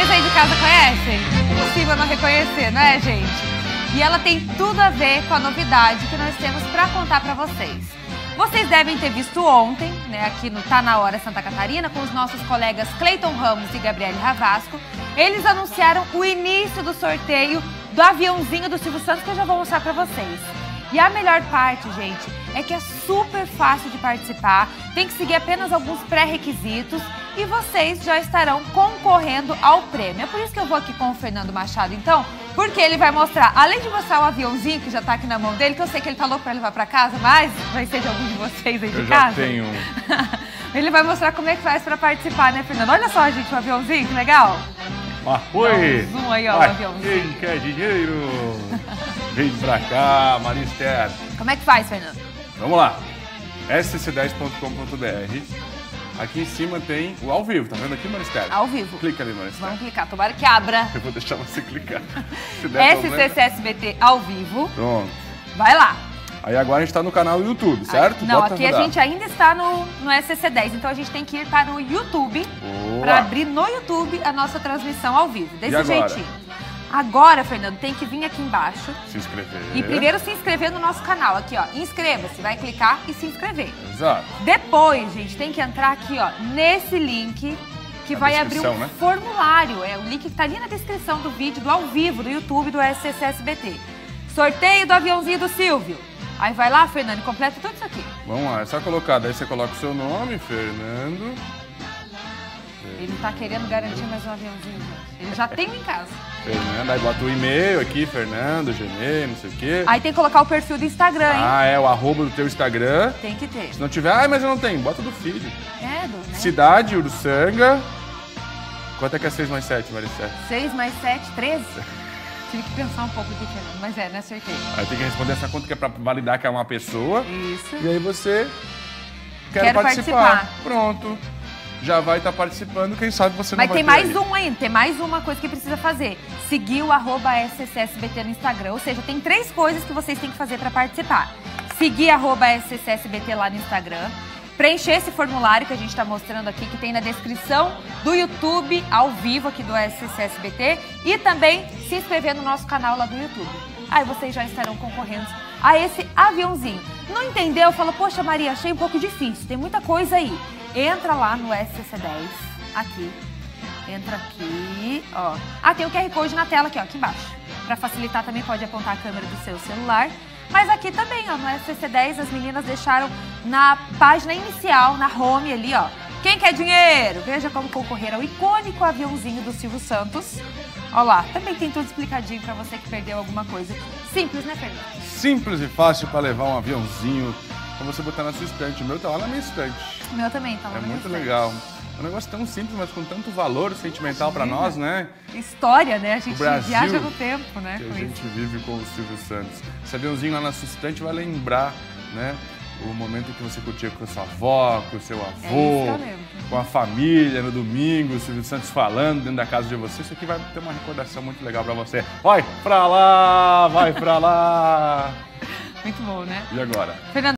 Vocês aí de casa conhecem? Impossível não reconhecer, não é, gente? E ela tem tudo a ver com a novidade que nós temos para contar para vocês. Vocês devem ter visto ontem, né, aqui no Tá Na Hora Santa Catarina, com os nossos colegas Cleiton Ramos e Gabriele Ravasco. Eles anunciaram o início do sorteio do aviãozinho do Silvio Santos, que eu já vou mostrar para vocês. E a melhor parte, gente, é que é super fácil de participar, tem que seguir apenas alguns pré-requisitos e vocês já estarão concorrendo ao prêmio. É por isso que eu vou aqui com o Fernando Machado, então, porque ele vai mostrar, além de mostrar o aviãozinho que já tá aqui na mão dele, que eu sei que ele tá louco pra levar pra casa, mas vai ser de algum de vocês aí de casa. Eu já tenho um. Ele vai mostrar como é que faz pra participar, né, Fernando? Olha só, gente, o aviãozinho, que legal. Oi! Zoom aí, ó, o aviãozinho. Quem quer dinheiro? Vem pra cá, Maria Esther. Como é que faz, Fernando? Vamos lá. scc10.com.br. Aqui em cima tem o ao vivo, tá vendo aqui, Maria Esther? Ao vivo. Clica ali, Maria Esther. Vamos clicar, tomara que abra. Eu vou deixar você clicar. Se der problema. SCC-SBT ao vivo. Pronto. Vai lá. Aí agora a gente tá no canal do YouTube, certo? Não, Bota aqui a gente ainda está no SCC10, então a gente tem que ir para o YouTube para abrir no YouTube a nossa transmissão ao vivo, desse jeitinho. Agora, Fernando, tem que vir aqui embaixo. Se inscrever. E primeiro se inscrever no nosso canal, aqui ó, inscreva-se, vai clicar e se inscrever. Exato. Depois, gente, tem que entrar aqui ó, nesse link que vai abrir um formulário, é o link que tá ali na descrição do vídeo, do ao vivo, do YouTube do SCC-SBT. Sorteio do aviãozinho do Silvio. Aí vai lá, Fernando, e completa tudo isso aqui. Vamos lá, é só colocar, daí você coloca o seu nome, Fernando. Ele tá querendo garantir mais um aviãozinho, gente. Ele já tem em casa. Fernando, aí bota o e-mail aqui, Fernando, Gmail, não sei o quê. Aí tem que colocar o perfil do Instagram, hein? Ah, é, o arroba do teu Instagram. Tem que ter. Se não tiver, mas eu não tenho, bota do filho. É, né? Cidade, Uruçanga. Quanto é que é 6 mais 7, Maricé? 6 mais 7, 13. Tive que pensar um pouco aqui, Fernando, mas não acertei. Aí tem que responder essa conta que é pra validar que é uma pessoa. Isso. E aí você quer participar. Pronto. Já vai estar participando, quem sabe você não vai ter. Mas tem mais um ainda, tem mais uma coisa que precisa fazer. Seguir o @SCC-SBT no Instagram, ou seja, tem 3 coisas que vocês têm que fazer para participar. Seguir @SCC-SBT lá no Instagram. Preencher esse formulário que a gente está mostrando aqui, que tem na descrição do YouTube, ao vivo aqui do SCC-SBT. E também se inscrever no nosso canal lá do YouTube. Aí vocês já estarão concorrendo a esse aviãozinho. Não entendeu? Fala, poxa Maria, achei um pouco difícil, tem muita coisa aí. Entra lá no SCC10, aqui. Entra aqui, ó. Ah, tem o QR Code na tela aqui, ó, aqui embaixo. Para facilitar também pode apontar a câmera do seu celular. Mas aqui também, ó, no SCC10, as meninas deixaram na página inicial, na home ali, ó. Quem quer dinheiro? Veja como concorrer ao icônico aviãozinho do Silvio Santos. Ó lá, também tem tudo explicadinho pra você que perdeu alguma coisa. Simples, né, Fernando? Simples e fácil pra levar um aviãozinho, pra você botar na sua estante. O meu tá lá na minha estante. O meu também tá lá na minha estante. É muito legal. É um negócio tão simples, mas com tanto valor sentimental pra nós, né? História, né? A gente Brasil, viaja no tempo, né? Que a gente vive com o Silvio Santos. Esse aviãozinho lá na sua estante vai lembrar, né? O momento que você curtia com a sua avó, com o seu avô, com a família no domingo, o Silvio Santos falando dentro da casa de você. Isso aqui vai ter uma recordação muito legal pra você. Vai pra lá, vai pra lá. Muito bom, né? E agora? Fernando.